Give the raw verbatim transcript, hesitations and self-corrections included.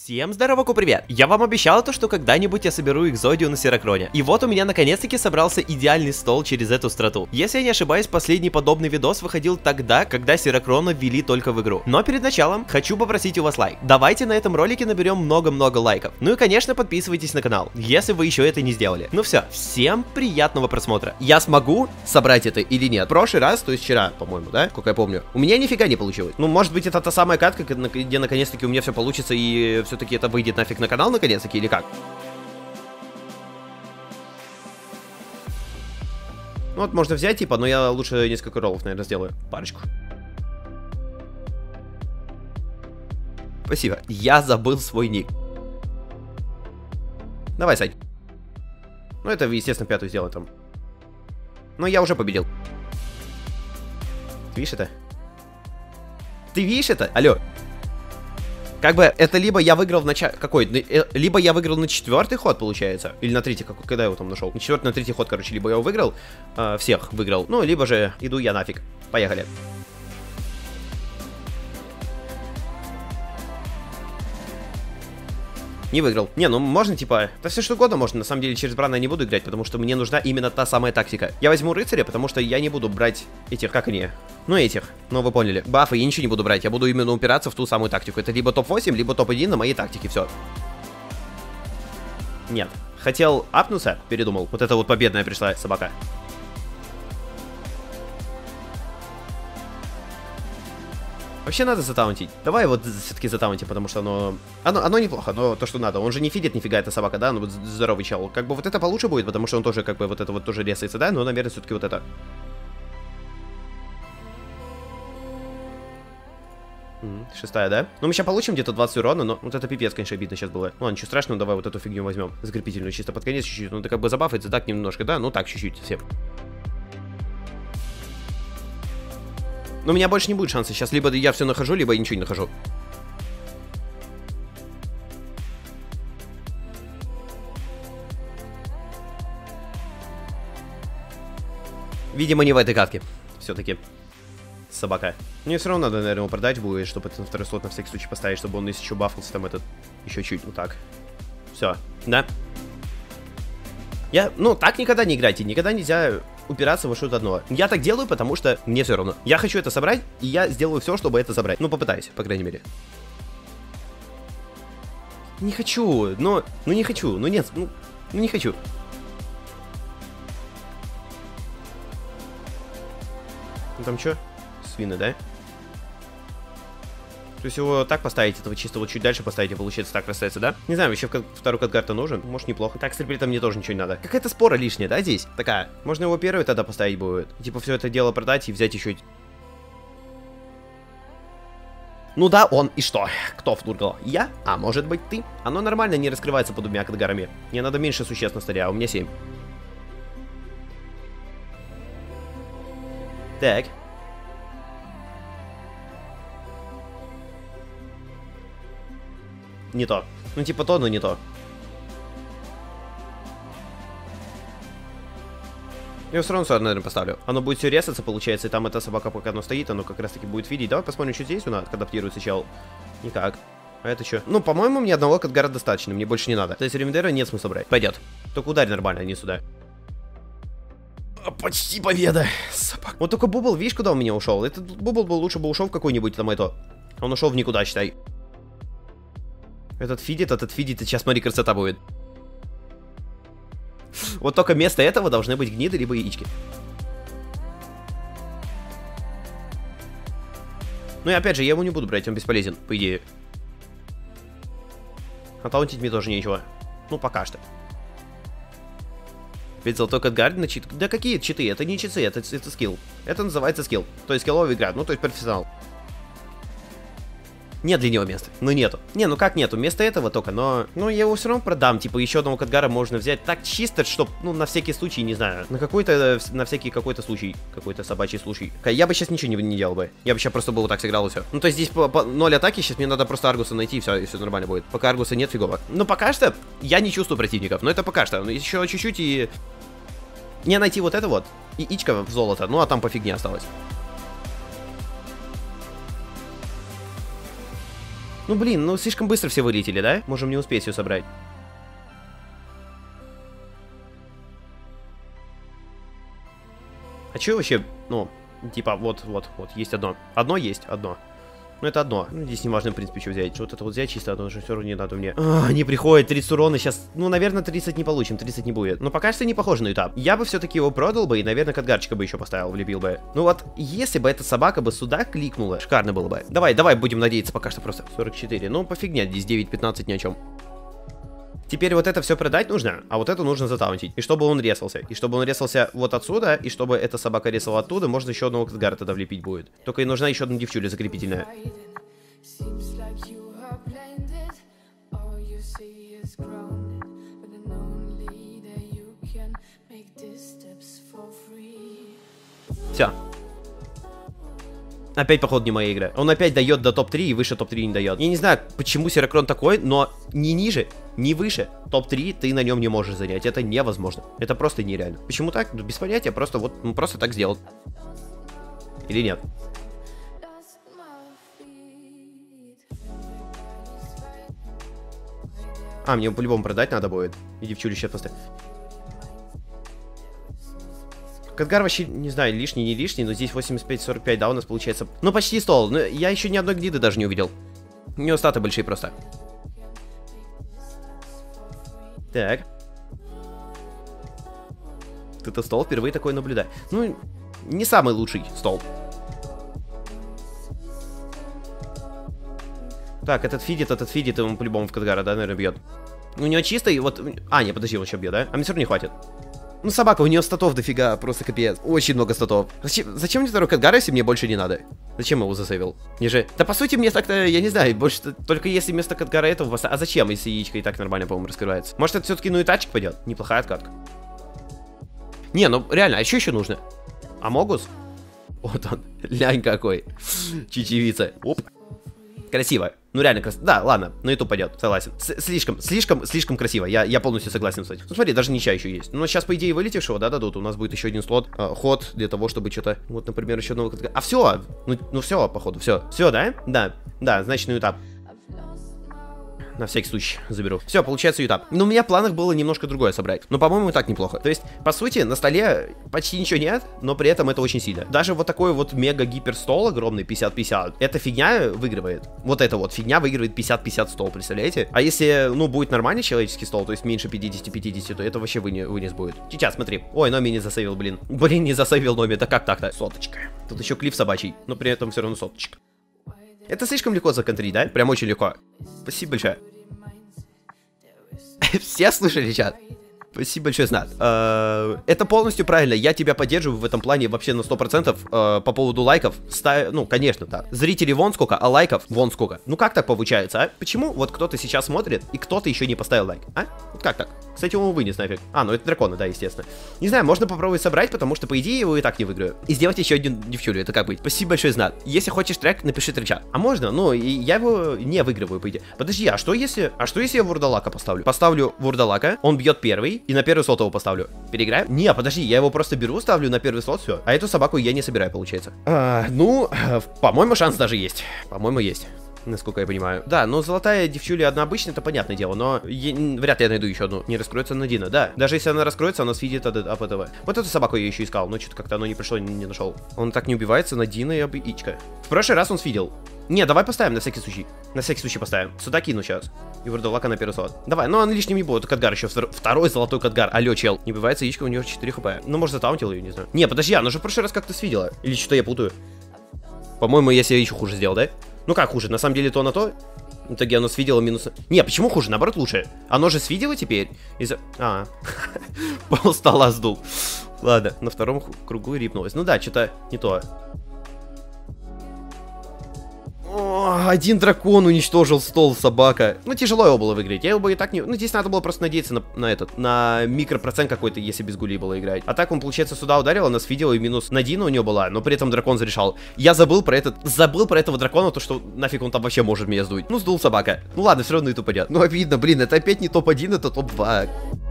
Всем здорово, привет! Я вам обещал то, что когда-нибудь я соберу Экзодию на Сирокроне. И вот у меня наконец-таки собрался идеальный стол через эту страту. Если я не ошибаюсь, последний подобный видос выходил тогда, когда Сирокрона ввели только в игру. Но перед началом хочу попросить у вас лайк. Давайте на этом ролике наберем много-много лайков. Ну и конечно подписывайтесь на канал, если вы еще это не сделали. Ну все, всем приятного просмотра. Я смогу собрать это или нет? В прошлый раз, то есть вчера, по-моему, да? Как я помню. У меня нифига не получилось. Ну может быть это та самая катка, где наконец-таки у меня все получится и все-таки это выйдет нафиг на канал наконец-таки, или как? Ну вот можно взять, типа, но я лучше несколько роллов, наверное, сделаю. Парочку. Спасибо. Я забыл свой ник. Давай, Сань. Ну это, естественно, пятую сделаю там. Но я уже победил. Ты видишь это? Ты видишь это? Алло. Как бы это либо я выиграл в начале... Какой? Либо я выиграл на четвертый ход, получается. Или на третий, какой, когда я его там нашел. На четвертый, на третий ход, короче. Либо я его выиграл, э, всех выиграл. Ну, либо же иду я нафиг. Поехали. Не выиграл. Не, ну можно типа... Да все что угодно можно. На самом деле через Брана я не буду играть, потому что мне нужна именно та самая тактика. Я возьму рыцаря, потому что я не буду брать этих... Как они? Ну этих. Ну вы поняли. Бафы я ничего не буду брать. Я буду именно упираться в ту самую тактику. Это либо топ восемь, либо топ один на моей тактике. Все. Нет. Хотел апнуться, передумал. Вот это вот победная пришла собака. Вообще надо затаунтить. Давай вот все-таки затаунтим, потому что оно... оно... Оно неплохо, но то, что надо. Он же не фидит нифига, эта собака, да? Ну вот здоровый чел. Как бы вот это получше будет, потому что он тоже как бы вот это вот тоже резается, да? Но, наверное, все-таки вот это. М-м, шестая, да? Ну мы сейчас получим где-то двадцать урона, но вот это пипец, конечно, обидно сейчас было. Ну ладно, ничего страшного, давай вот эту фигню возьмем. Закрепительную, чисто под конец чуть-чуть. Ну это как бы забафается так немножко, да? Ну так, чуть-чуть совсем. Но у меня больше не будет шанса. Сейчас либо я все нахожу, либо я ничего не нахожу. Видимо, не в этой катке. Все-таки. Собака. Мне все равно надо, наверное, его продать будет, чтобы это на второй слот на всякий случай поставить, чтобы он если еще бафался там этот. Еще чуть. Вот так. Все. Да. Я, ну, так никогда не играйте. Никогда нельзя упираться во что-то одно. Я так делаю, потому что мне все равно. Я хочу это собрать, и я сделаю все, чтобы это собрать. Ну, попытаюсь, по крайней мере. Не хочу, но... Ну, не хочу, ну нет, ну, ну не хочу. Ну, там что? Свины, да? То есть его так поставить, этого чисто вот чуть дальше поставить, и получается так расстается, да? Не знаю, еще второй Кадгард нужен, может неплохо. Так, с триплеком мне тоже ничего не надо. Какая-то спора лишняя, да, здесь? Такая, можно его первый тогда поставить будет. Типа все это дело продать и взять еще... Ну да, он, и что? Кто втургал? Я? А может быть ты? Оно нормально не раскрывается под двумя Кадгарами. Мне надо меньше существ на столе, а у меня семь. Так. Не то. Ну, типа то, но не то. Я все равно сюда, наверное, поставлю. Оно будет все резаться, получается, и там эта собака, пока оно стоит, оно как раз таки будет видеть. Давай посмотрим, что здесь у нас адаптируется чел. Никак. А это что? Ну, по-моему, мне одного Кадгара достаточно, мне больше не надо. То есть Ремендера нет смысла брать. Пойдет. Только ударь нормально, а не сюда. Почти победа. Собака. Вот только Бубл, видишь, куда у меня ушел? Этот Бубл бы лучше бы ушел в какой-нибудь там это. Он ушел в никуда, считай. Этот фидит, этот фидит, и сейчас, смотри, красота будет. Вот только вместо этого должны быть гниды, либо яички. Ну и опять же, я его не буду брать, он бесполезен, по идее. А таунтить мне тоже нечего. Ну, пока что. Ведь золотой Кадгард на чит... Да какие читы? Это не читы, это, это скилл. Это называется скилл. То есть скилловая игра, ну то есть профессионал. Нет для него места. Ну нету. Не, ну как нету? Вместо этого только, но... Ну я его все равно продам. Типа еще одного Кадгара можно взять так чисто, чтоб, ну на всякий случай, не знаю. На какой-то, на всякий какой-то случай. Какой-то собачий случай. Я бы сейчас ничего не, не делал бы. Я бы сейчас просто бы вот так сыграл и все. Ну то есть здесь по, по ноль атаки, сейчас мне надо просто Аргуса найти и все, и все нормально будет. Пока Аргуса нет, фигово. Но пока что я не чувствую противников. Но это пока что. Ну еще чуть-чуть и... Мне найти вот это вот. И ичка в золото. Ну а там по фигне осталось. Ну, блин, ну слишком быстро все вылетели, да? Можем не успеть все собрать. А чё вообще, ну, типа, вот, вот, вот, есть одно. Одно есть, одно. Ну, это одно. Ну, здесь не важно, в принципе, что взять. Что-то вот взять чисто одно, что все равно не надо мне. А, не приходит, тридцать урона сейчас. Ну, наверное, тридцать не получим, тридцать не будет. Но пока что не похоже на этап. Я бы все-таки его продал бы и, наверное, катгарчика бы еще поставил, влепил бы. Ну вот, если бы эта собака бы сюда кликнула, шикарно было бы. Давай, давай, будем надеяться, пока что просто сорок четыре. Ну, пофигня, здесь девять пятнадцать ни о чем. Теперь вот это все продать нужно, а вот это нужно затаунтить. И чтобы он резался. И чтобы он резался вот отсюда, и чтобы эта собака резала оттуда, можно еще одного катгара тогда влепить будет. Только и нужна еще одна девчуля закрепительная. Все. Опять, походу, не моя игра. Он опять дает до топ три и выше топ три не дает. Я не знаю, почему Сирокрон такой, но ни ниже, ни выше топ три ты на нем не можешь занять. Это невозможно. Это просто нереально. Почему так? Ну, без понятия. Просто вот, ну, просто так сделал. Или нет? А, мне по-любому продать надо будет. И девчулю сейчас поставить. Катгар вообще, не знаю, лишний, не лишний, но здесь восемьдесят пять сорок пять, да, у нас получается. Ну, почти стол. Но я еще ни одной гниды даже не увидел. У него статы большие просто. Так. Это стол, впервые такой наблюдаю. Ну, не самый лучший стол. Так, этот фидит, этот фидит, ему по-любому в Катгара, да, наверное, бьет. У него чистый, вот... А, не, подожди, он еще бьет, да? А мне все равно не хватит. Ну, собака, у нее статов дофига, просто капец. Очень много статов. Зачем, зачем мне второй Катгар, если мне больше не надо? Зачем его засейвил? Не же... Да, по сути, мне так-то, я не знаю, больше... Только если вместо Катгара этого... А зачем, если яичко и так нормально, по-моему, раскрывается? Может, это все-таки, ну, и тачик пойдет? Неплохая откатка. Не, ну, реально, а что еще нужно? Амогус? Вот он, лянь какой. Чечевица. Оп. Красиво. Ну реально красиво. Да, ладно, на YouTube пойдет, согласен. С слишком, слишком, слишком красиво. Я, я полностью согласен с этим. Ну смотри, даже ничья еще есть. Но сейчас, по идее, вылетевшего, да, дадут. У нас будет еще один слот, э, ход для того, чтобы что-то. Вот, например, еще одного. А все! Ну, ну все, походу, все. Все, да? Да, да, значит, на этап. На всякий случай заберу. Все, получается этап. Но у меня в планах было немножко другое собрать. Но, по-моему, и так неплохо. То есть, по сути, на столе почти ничего нет, но при этом это очень сильно. Даже вот такой вот мега-гипер стол огромный, пятьдесят пятьдесят, эта фигня выигрывает. Вот эта вот фигня выигрывает пятьдесят пятьдесят стол, представляете? А если, ну, будет нормальный человеческий стол, то есть меньше пятьдесят пятьдесят, то это вообще выне вынес будет. Сейчас, смотри. Ой, Номи не засейвил, блин. Блин, не засейвил Номи. Да как так-то? Соточка. Тут еще клиф собачий, но при этом все равно соточка. Это слишком легко законтрить, да? Прям очень легко. Спасибо большое. Все слышали, чат? Спасибо большое, Знат. Это полностью правильно. Я тебя поддерживаю в этом плане вообще на сто процентов. По поводу лайков. Ну, конечно, да. Зрителей вон сколько, а лайков вон сколько. Ну, как так получается, а? Почему вот кто-то сейчас смотрит, и кто-то еще не поставил лайк, а? Вот как так? Кстати, он вынес нафиг. А, ну это драконы, да, естественно. Не знаю, можно попробовать собрать, потому что, по идее, его и так не выиграю. И сделать еще один девчулю, это как быть? Спасибо большое, Знат. Если хочешь трек, напиши тречат. А можно? Ну, и я его не выигрываю, по идее. Подожди, а что если... А что если я Вурдалака поставлю? Поставлю Вурдалака, он бьет первый, и на первый слот его поставлю. Переиграем? Не, подожди, я его просто беру, ставлю на первый слот, все. А эту собаку я не собираю, получается. А, ну, по-моему, шанс даже есть. По-моему, есть. Насколько я понимаю. Да, но золотая девчуля одна обычная, это понятное дело, но я, вряд ли я найду еще одну. Не раскроется на Дина, да. Даже если она раскроется, она свидит от, от этого. Вот эту собаку я еще искал, но что-то как-то оно не пришло, не, не нашел. Он так не убивается на Дина и об Ичка. В прошлый раз он свидел. Не, давай поставим на всякий случай. На всякий случай поставим. Сюда кину сейчас. И Вурдалака на первый слот. Давай, но он лишним не будет. Катгар еще. Втор... Второй золотой Катгар. Алло, чел. Не убивается яичко, у него четыре хп. Ну, может, затаунтил ее, не знаю. Не, подожди, она же в прошлый раз как-то свидела. Или что-то я путаю. По-моему, я себе еще хуже сделал, да? Ну как хуже? На самом деле то на то. В итоге оно свидело минус... Не, почему хуже? Наоборот лучше. Оно же свидело теперь. Из-за... А, пол стола сдул. Ладно, на втором кругу рипнулось. Ну да, что-то не то. О, один дракон уничтожил стол, собака. Ну, тяжело его было выиграть. Я его бы и так не... Ну, здесь надо было просто надеяться на, на этот, на микропроцент какой-то, если без гулей было играть. А так он, получается, сюда ударил, она свидела, и минус на Дину у нее была, но при этом дракон зарешал. Я забыл про этот... Забыл про этого дракона, то, что нафиг он там вообще может меня сдуть. Ну, сдул собака. Ну, ладно, все равно и тупо идет. Ну, обидно, блин, это опять не топ один, это топ два.